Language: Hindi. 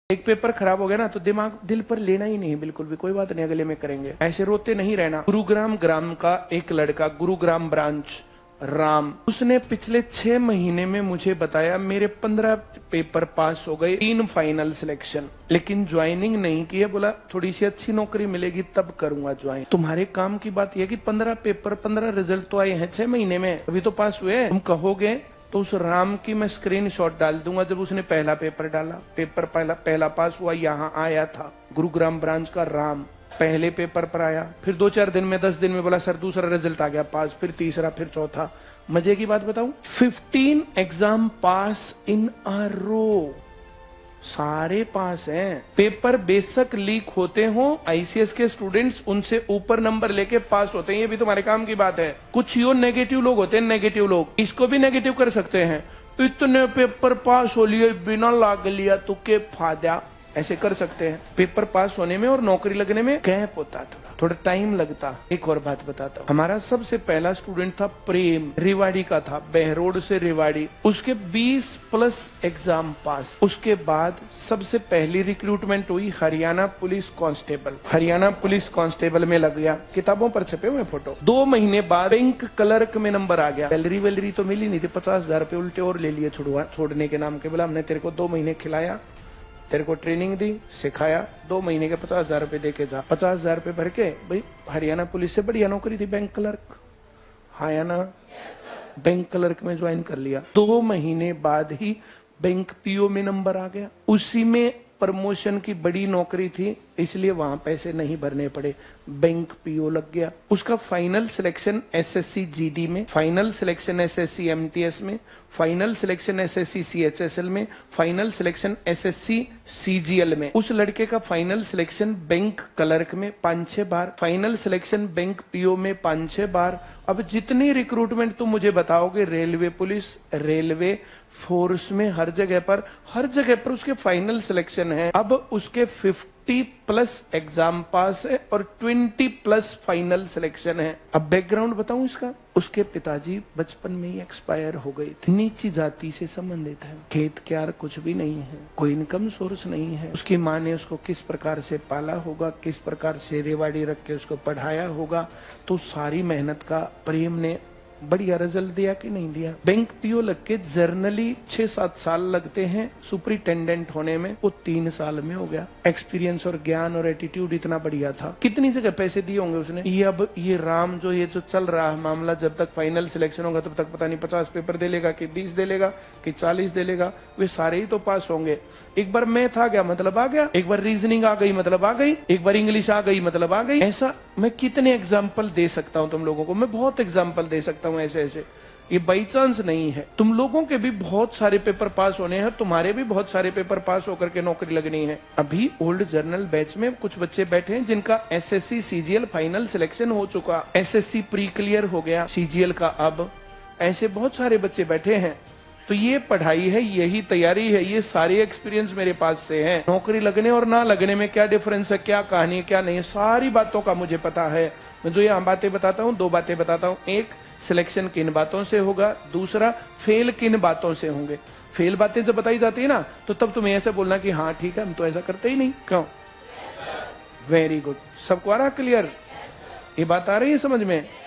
एक पेपर खराब हो गया ना तो दिमाग दिल पर लेना ही नहीं, बिल्कुल भी, कोई बात नहीं, अगले में करेंगे, ऐसे रोते नहीं रहना। गुरुग्राम ग्राम का एक लड़का, गुरुग्राम ब्रांच, राम, उसने पिछले 6 महीने में मुझे बताया मेरे 15 पेपर पास हो गए, 3 फाइनल सिलेक्शन, लेकिन ज्वाइनिंग नहीं की है। बोला थोड़ी सी अच्छी नौकरी मिलेगी तब करूंगा ज्वाइन। तुम्हारे काम की बात यह कि 15 पेपर, 15 रिजल्ट तो आए हैं 6 महीने में, अभी तो पास हुए। तुम कहोगे तो उस राम की मैं स्क्रीनशॉट डाल दूंगा जब उसने पहला पेपर डाला, पेपर पहला पास हुआ, यहाँ आया था, गुरुग्राम ब्रांच का राम, पहले पेपर पर आया, फिर 2-4 दिन में, 10 दिन में बोला सर दूसरा रिजल्ट आ गया पास, फिर तीसरा, फिर चौथा। मजे की बात बताऊं, 15 एग्जाम पास इन अ रो, सारे पास हैं। पेपर बेशक लीक होते हो, आईसीएस के स्टूडेंट्स उनसे ऊपर नंबर लेके पास होते हैं, ये भी तुम्हारे काम की बात है। कुछ यो नेगेटिव लोग होते हैं, नेगेटिव लोग, इसको भी नेगेटिव कर सकते हैं। इतने पेपर पास हो लिए बिना लाग लिया तो के फायदा, ऐसे कर सकते हैं। पेपर पास होने में और नौकरी लगने में गैप होता, थोड़ा टाइम लगता। एक और बात बताता हूँ, हमारा सबसे पहला स्टूडेंट था प्रेम, रेवाड़ी का था, बहरोड से रेवाड़ी, उसके 20+ एग्जाम पास। उसके बाद सबसे पहली रिक्रूटमेंट हुई Haryana police constable, Haryana police constable में लग गया, किताबों पर छपे हुए फोटो। 2 महीने बाद बैंक क्लर्क में नंबर आ गया। सैलरी वैलरी तो मिली नहीं थी, 50,000 रुपए उल्टे और ले लिए छोड़ने के नाम के। बोला हमने तेरे को 2 महीने खिलाया, तेरे को ट्रेनिंग दी, सिखाया, 2 महीने के 50,000 रुपए दे के जा। 50,000 रुपए भर के, भाई हरियाणा पुलिस से बढ़िया नौकरी थी, bank clerk, Haryana bank clerk में ज्वाइन कर लिया। 2 महीने बाद ही बैंक पीओ में नंबर आ गया। उसी में प्रमोशन की बड़ी नौकरी थी, इसलिए वहां पैसे नहीं भरने पड़े, बैंक पीओ लग गया। उसका फाइनल सिलेक्शन एसएससी जीडी में, फाइनल सिलेक्शन एसएससी एमटीएस में, फाइनल सिलेक्शन एसएससी सीएचएसएल में, फाइनल सिलेक्शन एसएससी सीजीएल में। उस लड़के का फाइनल सिलेक्शन बैंक क्लर्क में 5-6 बार, फाइनल सिलेक्शन बैंक पीओ में 5-6 बार। अब जितनी रिक्रूटमेंट तुम मुझे बताओगे, रेलवे पुलिस, रेलवे फोर्स में, हर जगह पर उसके फाइनल सिलेक्शन है। अब उसके 50+ एग्जाम पास है और 20+ फाइनल सिलेक्शन है। अब बैकग्राउंड बताऊं इसका, उसके पिताजी बचपन में ही एक्सपायर हो गए थे, नीची जाति से संबंधित है, खेत क्यार कुछ भी नहीं है, कोई इनकम सोर्स नहीं है। उसकी माँ ने उसको किस प्रकार से पाला होगा, किस प्रकार से रेवाड़ी रख के उसको पढ़ाया होगा, तो सारी मेहनत का प्रेम ने बढ़िया रिजल्ट दिया कि नहीं दिया। बैंक पीओ लग के जर्नली 6-7 साल लगते हैं, सुपरिटेंडेंट होने में वो 3 साल में हो गया। एक्सपीरियंस और ज्ञान और एटीट्यूड इतना बढ़िया था। कितनी जगह पैसे दिए होंगे उसने। ये अब ये राम ये जो चल रहा है मामला, जब तक फाइनल सिलेक्शन होगा तब तक पता नहीं 50 पेपर दे लेगा कि 20 दे लेगा कि 40 दे लेगा, वे सारे ही तो पास होंगे। एक बार मैथ आ गया मतलब आ गया, एक बार रीजनिंग आ गई मतलब आ गई, एक बार इंग्लिश आ गई मतलब आ गई। ऐसा मैं कितने एग्जाम्पल दे सकता हूँ तुम लोगों को, मैं बहुत एग्जाम्पल दे सकता हूँ ऐसे ऐसे। ये बाई चांस नहीं है, तुम लोगों के भी बहुत सारे पेपर पास होने हैं, तुम्हारे भी बहुत सारे पेपर पास होकर के नौकरी लगनी है। अभी ओल्ड जर्नल बैच में कुछ बच्चे बैठे हैं जिनका एसएससी सीजीएल फाइनल सिलेक्शन हो चुका, एसएससी प्री क्लियर हो गया सीजीएल का। अब ऐसे बहुत सारे बच्चे बैठे हैं। तो ये पढ़ाई है, यही तैयारी है, ये सारे एक्सपीरियंस मेरे पास से हैं। नौकरी लगने और ना लगने में क्या डिफरेंस है, क्या कहानी है, क्या नहीं, सारी बातों का मुझे पता है। मैं जो यहाँ बातें बताता हूँ, 2 बातें बताता हूँ। एक, सिलेक्शन किन बातों से होगा, दूसरा फेल किन बातों से होंगे। फेल बातें जब बताई जाती है ना, तो तब तुम्हें ऐसे बोलना कि हाँ ठीक है, हम तो ऐसा करते ही नहीं। क्यों? वेरी गुड, सबको आ रहा क्लियर? ये बात आ रही है समझ में?